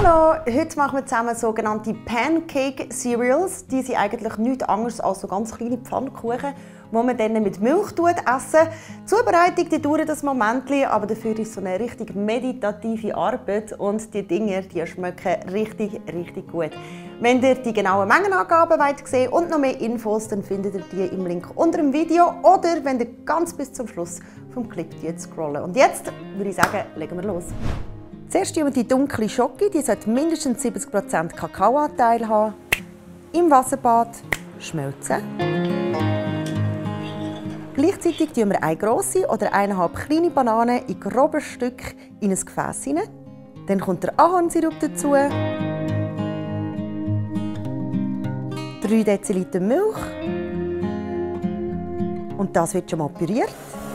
Hallo, heute machen wir zusammen sogenannte Pancake Cereals. Die sind eigentlich nichts anderes als so ganz kleine Pfannkuchen, die man dann mit Milch essen. Die Zubereitung die dauert ein Moment, aber dafür ist es so eine richtig meditative Arbeit und die Dinge die schmecken richtig gut. Wenn ihr die genauen Mengenangaben sehen wollt und noch mehr Infos, dann findet ihr die im Link unter dem Video oder wenn ihr ganz bis zum Schluss vom Clip scrollen. Und jetzt würde ich sagen, legen wir los. Zuerst wir die dunkle Schoki, die sollte mindestens 70% Kakaoanteil haben. Im Wasserbad schmelzen. Gleichzeitig tun wir eine grosse oder 1,5 kleine Banane in groben Stück in ein Gefäß hinein. Dann kommt der Ahornsirup dazu. 3 Deziliter Milch. Und das wird schon mal püriert.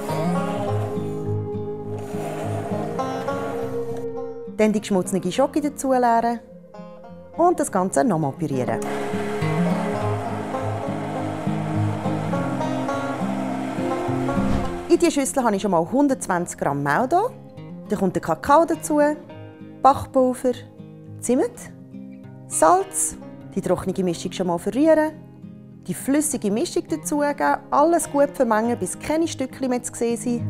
Dann die geschmutzige Schoki dazu leeren und das Ganze nochmal pürieren. In diese Schüssel habe ich schon mal 120 Gramm Mehl hier. Dann kommt der Kakao dazu, Backpulver, Zimt, Salz, die trockene Mischung schon mal verrühren, die flüssige Mischung dazugeben, alles gut vermengen, bis keine Stückchen mehr zu sehen sind.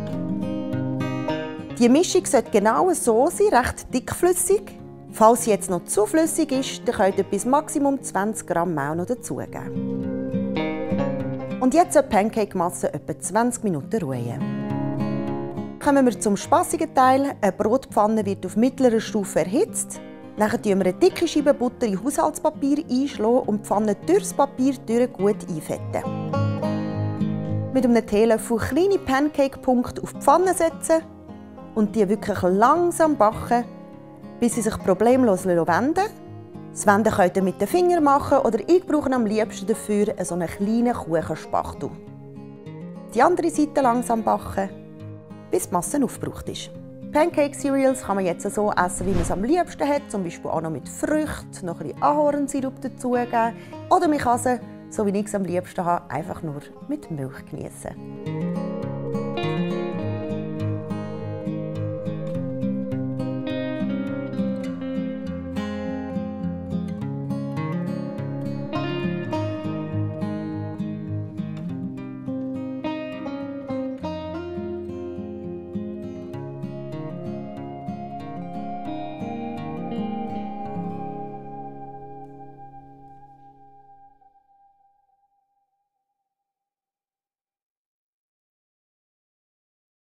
Die Mischung sollte genau so sein, recht dickflüssig. Falls sie jetzt noch zu flüssig ist, dann könnt ihr bis Maximum 20 Gramm Mehl noch dazugeben. Und jetzt soll die Pancake-Masse etwa 20 Minuten ruhen. Kommen wir zum spassigen Teil. Eine Brotpfanne wird auf mittlerer Stufe erhitzt. Dann tun wir eine dicke Scheibe Butter in Haushaltspapier einschlagen und die Pfanne durch das Papier gut einfetten. Mit einem Teelöffel kleine Pancake-Punkte auf die Pfanne setzen und die wirklich langsam backen, bis sie sich problemlos wenden. Das Wenden könnt ihr mit den Fingern machen oder ich brauche am liebsten dafür so einen kleinen Kuchenspachtel. Die andere Seite langsam backen, bis die Masse aufgebraucht ist. Pancake Cereals kann man jetzt so essen, wie man es am liebsten hat, zum Beispiel auch noch mit Früchten, noch ein bisschen Ahornsirup dazugeben. Oder man kann sie, so wie ich es am liebsten habe, einfach nur mit Milch genießen.